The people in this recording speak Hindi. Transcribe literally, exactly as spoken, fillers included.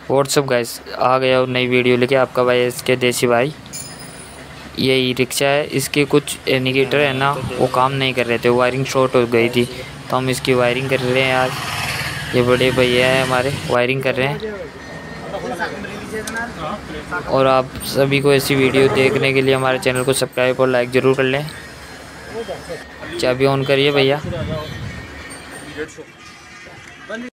व्हाट्सअप गाइस, आ गया और नई वीडियो लेके आपका भाई इसके देसी भाई। ये ई रिक्शा है, इसके कुछ इंडिकेटर है ना वो काम नहीं कर रहे थे, वायरिंग शॉर्ट हो गई थी, तो हम इसकी वायरिंग कर रहे हैं आज। ये बड़े भैया है हमारे, वायरिंग कर रहे हैं। और आप सभी को ऐसी वीडियो देखने के लिए हमारे चैनल को सब्सक्राइब और लाइक ज़रूर कर लें। चाबी ऑन करिए भैया।